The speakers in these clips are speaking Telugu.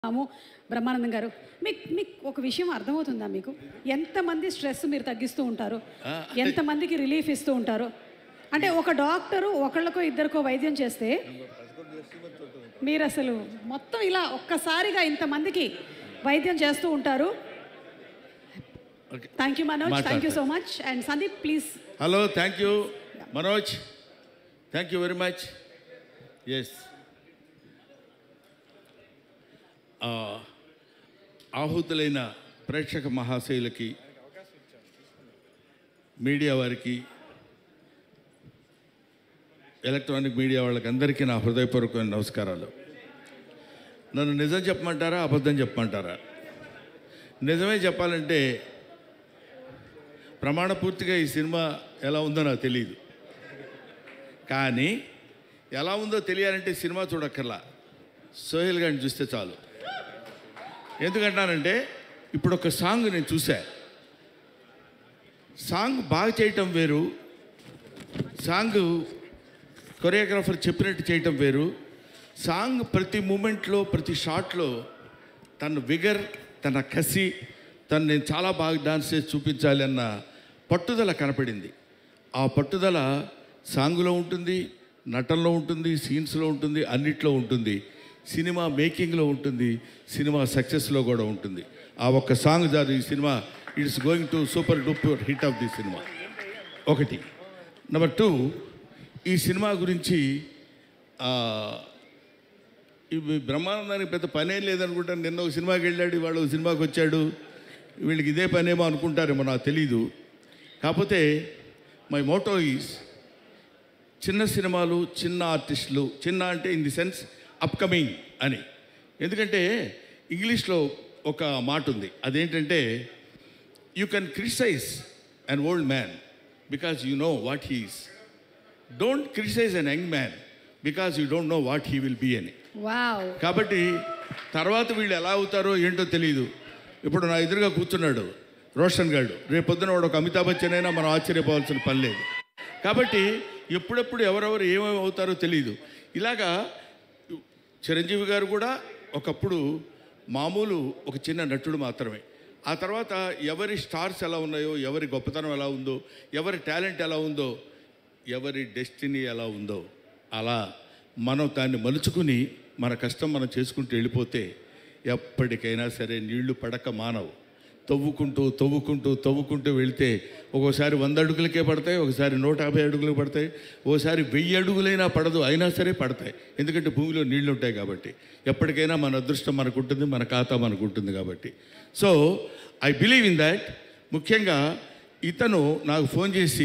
బ్రహ్మానందం గారు, మీకు ఒక విషయం అర్థమవుతుందా? మీకు ఎంతమంది స్ట్రెస్ మీరు తగ్గిస్తూ ఉంటారు, ఎంతమందికి రిలీఫ్ ఇస్తూ ఉంటారు? అంటే ఒక డాక్టరు ఒకళ్ళకో ఇద్దరికో వైద్యం చేస్తే మీరు అసలు మొత్తం ఇలా ఒక్కసారిగా ఇంతమందికి వైద్యం చేస్తూ ఉంటారు. Thank you Manoj, thank you so much. And Sandeep please. Hello, thank you Manoj, thank you very much. Yes, ఆహుతులైన ప్రేక్షక మహాశయులకి, మీడియా వారికి, ఎలక్ట్రానిక్ మీడియా వాళ్ళకి అందరికీ నా హృదయపూర్వకమైన నమస్కారాలు. నన్ను నిజం చెప్పమంటారా, అబద్ధం చెప్పమంటారా? నిజమే చెప్పాలంటే ప్రమాణపూర్తిగా ఈ సినిమా ఎలా ఉందో నాకు తెలియదు, కానీ ఎలా ఉందో తెలియాలంటే సినిమా చూడక్కర్లా, సోహెల్ గారిని చూస్తే చాలు. ఎందుకంటానంటే ఇప్పుడు ఒక సాంగ్ నేను చూసా, సాంగ్ బాగా చేయటం వేరు, సాంగ్ కొరియోగ్రాఫర్ చెప్పినట్టు చేయటం వేరు. సాంగ్ ప్రతి మూమెంట్లో, ప్రతి షాట్లో తన విగర్, తన కసి, తను నేను చాలా బాగా డాన్స్ చేసి చూపించాలి అన్న పట్టుదల కనపడింది. ఆ పట్టుదల సాంగ్లో ఉంటుంది, నటనలో ఉంటుంది, సీన్స్లో ఉంటుంది, అన్నిట్లో ఉంటుంది, సినిమా మేకింగ్లో ఉంటుంది, సినిమా సక్సెస్లో కూడా ఉంటుంది. ఆ ఒక్క సాంగ్ జారు ఈ cinema it's going to super duper hit of the cinema. ఒకటి. నెంబర్ 2, ఈ సినిమా గురించి ఇవి బ్రహ్మానందానికి పెద్ద పనేం లేదనుకుంటాను. నిన్న ఒక సినిమాకి వెళ్ళాడు, ఇవాళ ఒక సినిమాకి వచ్చాడు, వీళ్ళకి ఇదే పనేమో అనుకుంటారేమో, నాకు తెలీదు. కాకపోతే మై మోటో ఈజ్ చిన్న సినిమాలు, చిన్న ఆర్టిస్టులు, చిన్న అంటే ఇన్ ది సెన్స్ అప్కమింగ్ అని. ఎందుకంటే ఇంగ్లీష్లో ఒక మాట ఉంది, అదేంటంటే you can criticize an old man because you know what he is, don't criticize an young man because you don't know what he will be అని. కాబట్టి తర్వాత వీళ్ళు ఎలా అవుతారో ఏంటో తెలియదు. ఇప్పుడు నా ఎదురుగా కూర్చున్నాడు రోషన్ గారు, రేపొద్దున వాడు ఒక అమితాబ్ బచ్చన్ అయినా మనం ఆశ్చర్యపోవాల్సిన పని లేదు. కాబట్టి ఎప్పుడెప్పుడు ఎవరెవరు ఏమేమి అవుతారో తెలియదు. ఇలాగా చిరంజీవి గారు కూడా ఒకప్పుడు మామూలు ఒక చిన్న నటుడు మాత్రమే. ఆ తర్వాత ఎవరి స్టార్స్ ఎలా ఉన్నాయో, ఎవరి గొప్పతనం ఎలా ఉందో, ఎవరి టాలెంట్ ఎలా ఉందో, ఎవరి డెస్టినీ ఎలా ఉందో, అలా మనం దాన్ని మలుచుకుని మన కష్టం మనం చేసుకుంటూ వెళ్ళిపోతే ఎప్పటికైనా సరే నీళ్లు పడక మానవు. తవ్వుకుంటూ తవ్వుకుంటూ తవ్వుకుంటూ వెళితే ఒక్కోసారి 100 అడుగులకే పడతాయి, ఒకసారి 150 అడుగులకు పడతాయి, ఓసారి 1000 అడుగులైనా పడదు, అయినా సరే పడతాయి. ఎందుకంటే భూమిలో నీళ్లు ఉంటాయి కాబట్టి. ఎప్పటికైనా మన అదృష్టం మనకు ఉంటుంది, మన ఖాతా మనకు ఉంటుంది కాబట్టి. So I believe in that. ముఖ్యంగా ఇతను నాకు ఫోన్ చేసి,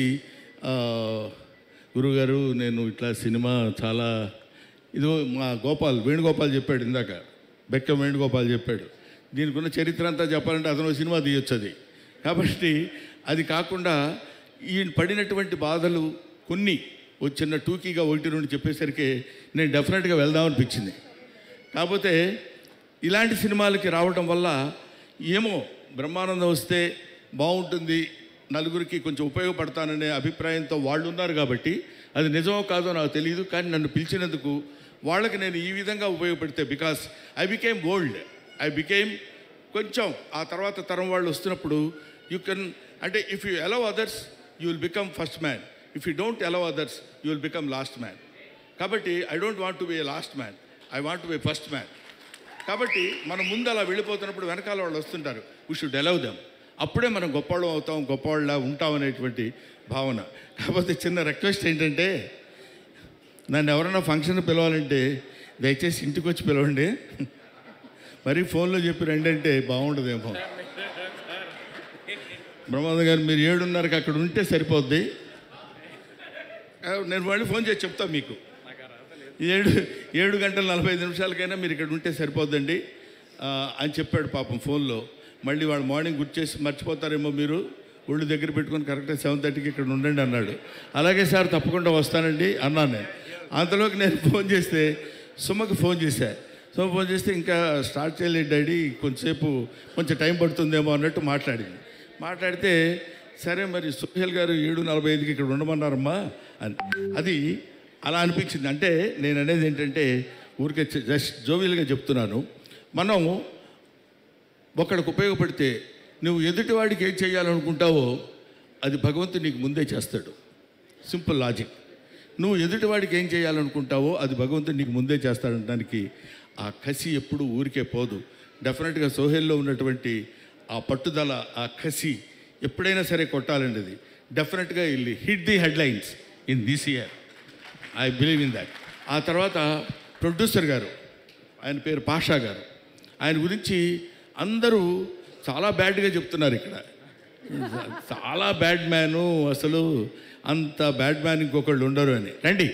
గురుగారు నేను ఇట్లా సినిమా చాలా ఇది మా వేణుగోపాల్ చెప్పాడు ఇందాక, బెక్కం వేణుగోపాల్ చెప్పాడు, దీనికి ఉన్న చరిత్ర అంతా చెప్పాలంటే అతను సినిమా తీయొచ్చు అది. కాబట్టి అది కాకుండా ఈయన పడినటువంటి బాధలు కొన్ని చిన్న టూకీగా 1-2 చెప్పేసరికి నేను డెఫినెట్గా వెళ్దామనిపించింది. కాకపోతే ఇలాంటి సినిమాలకి రావడం వల్ల ఏమో బ్రహ్మానందం వస్తే బాగుంటుంది, నలుగురికి కొంచెం ఉపయోగపడతాననే అభిప్రాయంతో వాళ్ళు ఉన్నారు కాబట్టి, అది నిజమో కాదో నాకు తెలియదు, కానీ నన్ను పిలిచినందుకు వాళ్ళకి నేను ఈ విధంగా ఉపయోగపడితే, because I became old, I became కొంచెం ఆ తర్వాత తరం వాళ్ళు వస్తున్నప్పుడు యూ కెన్, అంటే if you allow others you will become first man, if you don't allow others you will become last man. కాబట్టి I don't want to be a last man, I want to be first man. కాబట్టి మనం ముందు అలా వెళ్ళిపోతున్నప్పుడు వెనకాల వాళ్ళు వస్తుంటారు, వీ షుడ్ అలౌ దెమ్. అప్పుడే మనం గొప్పవాళ్ళం అవుతాం, గొప్పవాళ్ళ ఉంటాం అనేటువంటి భావన. కాకపోతే చిన్న రిక్వెస్ట్ ఏంటంటే, నన్ను ఎవరైనా ఫంక్షన్ పిలవాలంటే దయచేసి ఇంటికి వచ్చి పిలవండి, మరి ఫోన్లో చెప్పి రండి అంటే బాగుండదేమో. బ్రహ్మానంద గారు మీరు 7:30కి అక్కడ ఉంటే సరిపోద్ది, నేను మళ్ళీ ఫోన్ చేసి చెప్తాను మీకు. 7 గంటల 45 నిమిషాలకైనా మీరు ఇక్కడ ఉంటే సరిపోద్దండి అని చెప్పాడు పాపం ఫోన్లో. మళ్ళీ వాడు మార్నింగ్ గుర్తు చేసి మర్చిపోతారేమో, మీరు ఒళ్ళు దగ్గర పెట్టుకొని కరెక్ట్గా 7:30కి ఇక్కడ ఉండండి అన్నాడు. అలాగే సార్ తప్పకుండా వస్తానండి అన్నాను నేను. అంతలోకి నేను ఫోన్ చేస్తే సుమకి ఫోన్ చేశాను. సుమ ఫోన్ చేస్తే ఇంకా స్టార్ట్ చేయలేదు డాడీ, కొంచెం టైం పడుతుందేమో అన్నట్టు మాట్లాడితే సరే మరి సోహెల్ గారు 7:45కి ఇక్కడ ఉండమన్నారమ్మా అని. అది అలా అనిపించింది. అంటే నేను అనేది ఏంటంటే ఊరికే జస్ట్ జోవియల్గా చెప్తున్నాను. మనం ఒకడికి ఉపయోగపడితే నువ్వు ఎదుటివాడికి ఏం చేయాలనుకుంటావో అది భగవంతుడు నీకు ముందే చేస్తాడు. Simple logic. నువ్వు ఎదుటివాడికి ఏం చేయాలనుకుంటావో అది భగవంతుడు నీకు ముందే చేస్తాడనడానికి ఆ కసి ఎప్పుడూ ఊరికే పోదు. డెఫినెట్గా సోహెల్లో ఉన్నటువంటి ఆ పట్టుదల, ఆ కసి ఎప్పుడైనా సరే కొట్టాలండి. అది డెఫినెట్గా will hit the headlines in this year. I believe in that. ఆ తర్వాత ప్రొడ్యూసర్ గారు, ఆయన పేరు పాషా గారు, ఆయన గురించి అందరూ చాలా బ్యాడ్గా చెప్తున్నారు ఇక్కడ. చాలా బ్యాడ్ మ్యాను, అసలు అంత బ్యాడ్ మ్యాన్ ఇంకొకళ్ళు ఉండరు అని. రండి.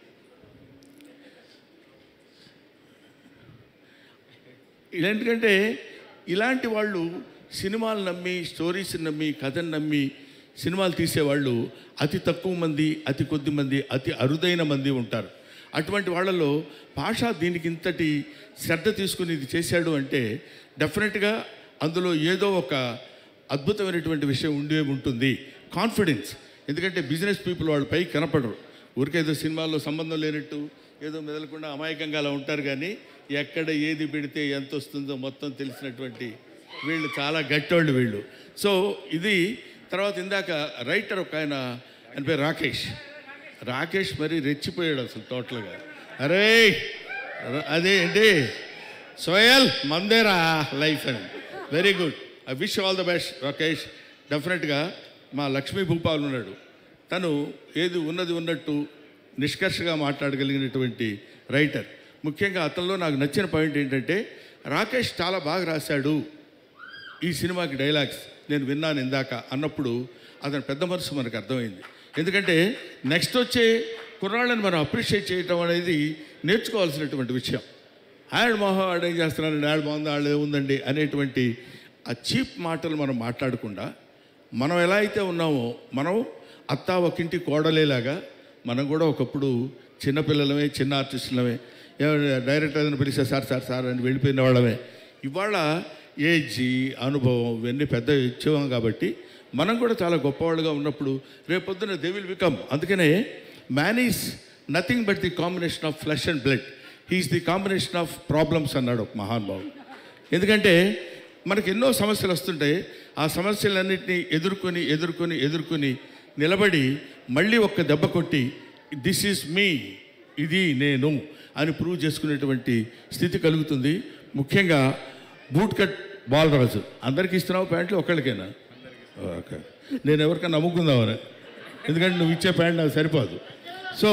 ఎందుకంటే ఇలాంటి వాళ్ళు సినిమాలు నమ్మి, స్టోరీస్ నమ్మి, కథను నమ్మి సినిమాలు తీసేవాళ్ళు అతి తక్కువ మంది, అతి కొద్ది మంది, అతి అరుదైన మంది ఉంటారు. అటువంటి వాళ్ళలో పాషా దీనికి ఇంతటి శ్రద్ధ తీసుకుని ఇది చేశాడు అంటే డెఫినెట్గా అందులో ఏదో ఒక అద్భుతమైనటువంటి విషయం ఉండే ఉంటుంది. కాన్ఫిడెన్స్. ఎందుకంటే బిజినెస్ పీపుల్ వాళ్ళు పైకి కనపడరు. ఊరికేదో సినిమాల్లో సంబంధం లేనట్టు ఏదో మెదలకుండా అమాయకంగా అలా ఉంటారు. కానీ ఎక్కడ ఏది పెడితే ఎంత వస్తుందో మొత్తం తెలిసినటువంటి వీళ్ళు చాలా గట్టోళ్ళు వీళ్ళు. సో ఇది తర్వాత ఇందాక రైటర్ ఒక ఆయన పేరు రాకేష్ మరి రెచ్చిపోయాడు అసలు టోటల్గా. అరే అదే ఏంటి సోయల్ మందేరా లైఫ్ అని. Very good. I wish all the best Rakesh. డెఫినెట్గా మా లక్ష్మీ భూపాల్ ఉన్నాడు, తను ఏది ఉన్నది ఉన్నట్టు నిష్కర్షగా మాట్లాడగలిగినటువంటి రైటర్. ముఖ్యంగా అతనిలో నాకు నచ్చిన పాయింట్ ఏంటంటే రాకేష్ చాలా బాగా రాశాడు ఈ సినిమాకి డైలాగ్స్, నేను విన్నాను ఇందాక అన్నప్పుడు అతని పెద్ద మనసు మనకు అర్థమైంది. ఎందుకంటే నెక్స్ట్ వచ్చే కుర్రాళ్ళని మనం అప్రిషియేట్ చేయటం అనేది నేర్చుకోవాల్సినటువంటి విషయం. ఆడ మొహం ఆడేం చేస్తున్నానండి, ఆడ బాగుంది, ఆడ ఏముందండి అనేటువంటి ఆ చీప్ మాటలు మనం మాట్లాడకుండా మనం ఎలా అయితే ఉన్నామో, మనం అత్తా ఒకింటి కోడలేలాగా మనం కూడా ఒకప్పుడు చిన్నపిల్లలమే, చిన్న ఆర్టిస్టులమే, డైరెక్టర్ ఏదైనా పిలిస్తే సార్ సార్ సార్ అని వెళ్ళిపోయిన వాళ్ళమే. ఇవాళ ఏజ్, అనుభవం ఇవన్నీ పెద్ద ఇచ్చేవాం కాబట్టి మనం కూడా చాలా గొప్పవాళ్ళుగా ఉన్నప్పుడు రేపొద్దున దే విల్ బికమ్. అందుకనే man is nothing but the combination of flesh and blood. He is the combination of problems అన్నాడు ఒక మహానుభావుడు. ఎందుకంటే మనకు ఎన్నో సమస్యలు వస్తుంటాయి. ఆ సమస్యలన్నింటినీ ఎదుర్కొని నిలబడి మళ్ళీ ఒక్క దెబ్బ కొట్టి దిస్ ఈజ్ మీ, ఇది నేను అని ప్రూవ్ చేసుకునేటువంటి స్థితి కలుగుతుంది. ముఖ్యంగా బూట్ కట్ బాలరాజు అందరికీ ఇస్తున్నావు ప్యాంట్లు, ఒక్కళ్ళకైనా? ఓకే, నేను ఎవరికైనా నమ్ముకుందామని, ఎందుకంటే నువ్వు ఇచ్చే ప్యాంట్ నాకు సరిపోదు. సో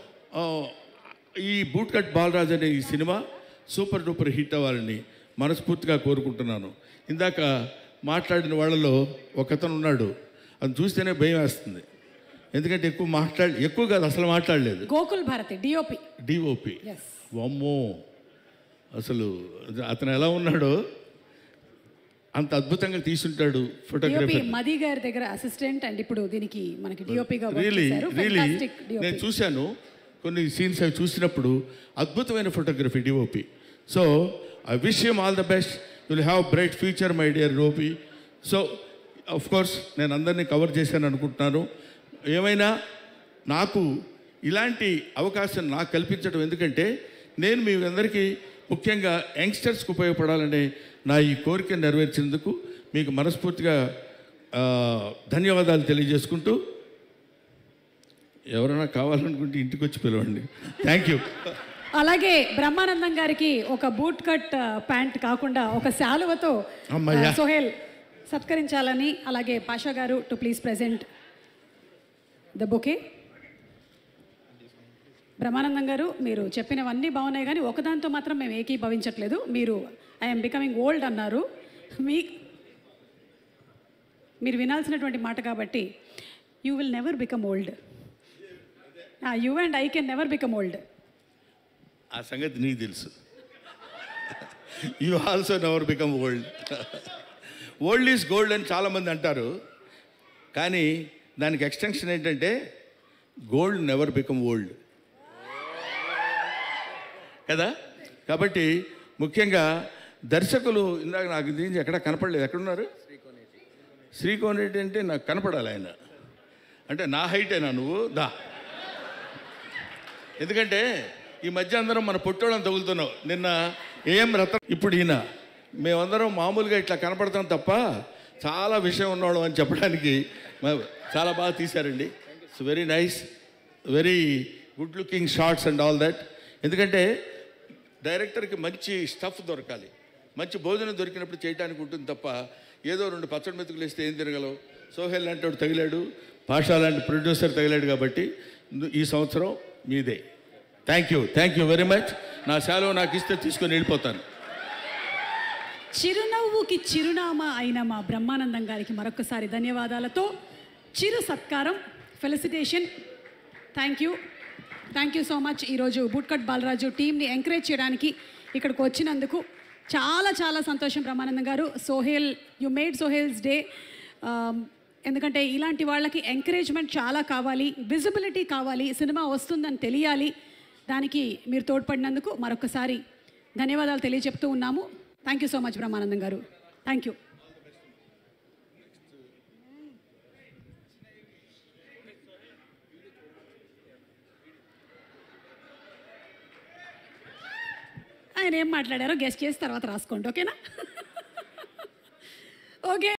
ఈ బూట్ కట్ బాలరాజు అనే ఈ సినిమా సూపర్ డూపర్ హిట్ అవ్వాలని మనస్ఫూర్తిగా కోరుకుంటున్నాను. ఇందాక మాట్లాడిన వాళ్ళలో ఒకతను ఉన్నాడు, అది చూస్తేనే భయం వేస్తుంది. ఎందుకంటే ఎక్కువ కాదు, అసలు మాట్లాడలేదు. గోకుల్ భారతి డిఓపి. అమ్మో, అసలు అతను ఎలా ఉన్నాడో అంత అద్భుతంగా తీసుంటాడు ఫోటోగ్రఫీ. మది గారి దగ్గర అసిస్టెంట్ అండ్ ఇప్పుడు దీనికి మనకి డిఓపిగా రియలీ నేను చూశాను కొన్ని సీన్స్ అవి చూసినప్పుడు. అద్భుతమైన photography DOP. So I wish him all the best. You will have bright future my dear DOP. So of course నేను అందరినీ కవర్ చేశాను అనుకుంటున్నాను. ఏమైనా నాకు ఇలాంటి అవకాశం నాకు కల్పించడం, ఎందుకంటే నేను మీ అందరికీ ముఖ్యంగా యంగ్స్టర్స్కి ఉపయోగపడాలనే నా ఈ కోరిక నెరవేర్చినందుకు మీకు మనస్ఫూర్తిగా ధన్యవాదాలు తెలియజేసుకుంటూ, ఎవరైనా కావాలనుకుంటే ఇంటికి వచ్చి పిలవండి. Thank you. అలాగే బ్రహ్మానందం గారికి ఒక బూట్ కట్ ప్యాంట్ కాకుండా ఒక శాలువతో సోహెల్ సత్కరించాలని, అలాగే Pasha garu to please present the bouquet. Brahmanandam garu, మీరు చెప్పినవన్నీ బాగున్నాయి, కానీ ఒకదాంతో మాత్రం మేము ఏకీభవించట్లేదు. మీరు ఐఎమ్ బికమింగ్ ఓల్డ్ అన్నారు. మీరు వినాల్సినటువంటి మాట కాబట్టి you will never become old. You and I can never become old. ఆ సంగతి నీకు తెలుసు. You also never become old. Old is gold అని చాలామంది అంటారు, కానీ దానికి ఎక్స్టెన్షన్ ఏంటంటే గోల్డ్ నెవర్ బికమ్ ఓల్డ్ కదా. కాబట్టి ముఖ్యంగా దర్శకులు, ఇందాక నాకు దీనికి ఎక్కడ కనపడలేదు, ఎక్కడున్నారు? శ్రీకోనేటి అంటే నాకు కనపడాలి ఆయన. అంటే నా హైటేనా నువ్వు? దా. ఎందుకంటే ఈ మధ్య అందరం మన పొట్టోళ్ళని తగులుతున్నావు. నిన్న ఏం రత్నం. ఇప్పుడు ఈయన మేమందరం మామూలుగా ఇట్లా కనపడతాం తప్ప చాలా విషయం ఉన్నవాడు అని చెప్పడానికి చాలా బాగా తీశారండి. It's very nice, very good looking shorts and all that. ఎందుకంటే డైరెక్టర్కి మంచి స్టఫ్ దొరకాలి, మంచి భోజనం దొరికినప్పుడు చేయడానికి ఉంటుంది తప్ప ఏదో 2 పచ్చడి మెతుకులు వేస్తే ఏం తిరగలవు. సోహెల్ లాంటి వాడు తగిలాడు, పాషా లాంటి ప్రొడ్యూసర్ తగిలాడు కాబట్టి ఈ సంవత్సరం మీదే. Thank you very much. నా సెలవు నాకు ఇస్తే తీసుకొని వెళ్ళిపోతాను. చిరునవ్వుకి చిరునామా అయిన మా బ్రహ్మానందం గారికి మరొకసారి ధన్యవాదాలతో చిరు సత్కారం, felicitation. Thank you so much. ఈరోజు బూట్కట్ బాలరాజు టీంని ఎంకరేజ్ చేయడానికి ఇక్కడికి వచ్చినందుకు చాలా చాలా సంతోషం Brahmanandam garu. Sohel, you made Sohel's day. ఎందుకంటే ఇలాంటి వాళ్ళకి ఎంకరేజ్మెంట్ చాలా కావాలి, విజిబిలిటీ కావాలి, సినిమా వస్తుందని తెలియాలి. దానికి మీరు తోడ్పడినందుకు మరొకసారి ధన్యవాదాలు తెలియజెప్తూ ఉన్నాము. Thank you so much Brahmanandam garu. Thank you. ఆయన ఏం మాట్లాడారో గెస్ట్ చేసి తర్వాత రాసుకోండి, ఓకేనా? ఓకే.